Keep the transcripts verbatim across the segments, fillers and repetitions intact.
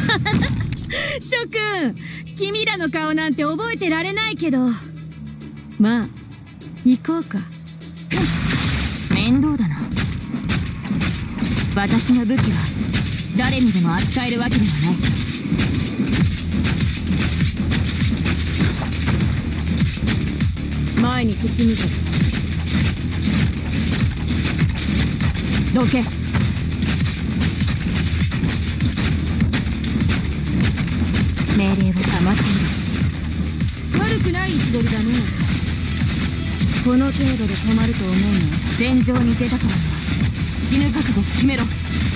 諸君、君らの顔なんて覚えてられないけど、まあ行こうか。 面倒だな。私の武器は誰にでも扱えるわけではない。 前に進むぞ。 どけ。命令を賜っている。 悪くない位置取りだね。この程度で止まると思うの？ 戦場に出たからには死ぬ覚悟決めろ。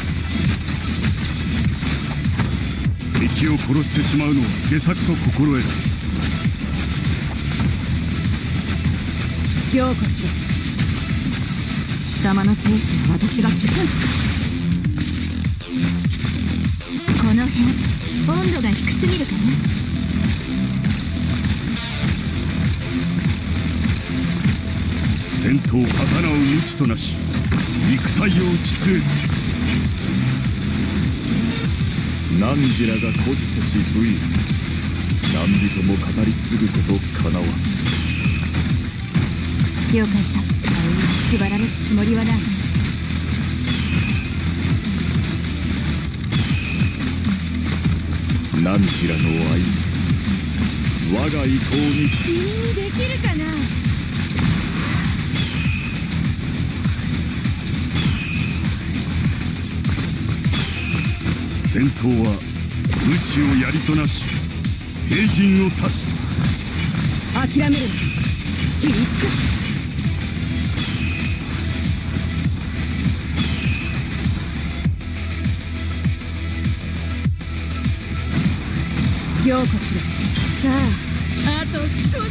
敵を殺してしまうのは下策と心得だ。 強化しろ。 貴様の生死は私が聞く。この辺温度が低すぎるかな。 戦闘刀を無知となし、肉体を打ち据える。汝らが孤児せし武勇、何人も語り継ぐことかなわん。 了解した。縛られるつもりはない。 汝らの愛、我が意向に君にできるかな。 戦闘は無知を槍となし、平陣を断つ。 諦めるな。切りつく。強化しろ。さあ、あと少し。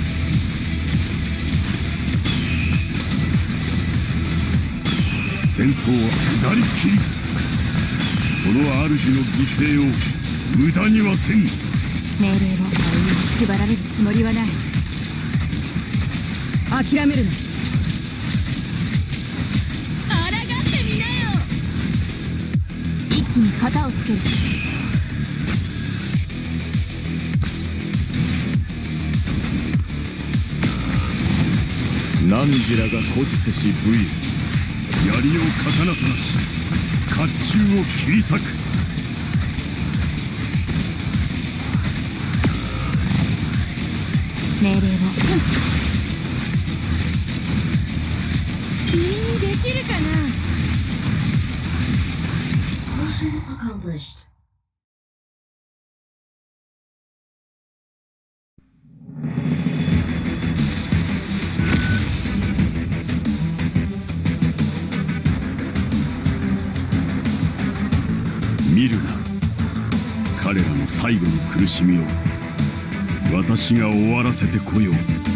戦闘は下りきり。この主の犠牲を無駄にはせん。 命令を縛られるつもりはない。 諦めるな。 抗ってみなよ。一気に型をつける。 汝らが孤児せし武勇、槍を刀となし、甲冑を切り裂く。 命令を。 君にできるかな。 見るな、彼らの最後の苦しみを私が終わらせてこよう。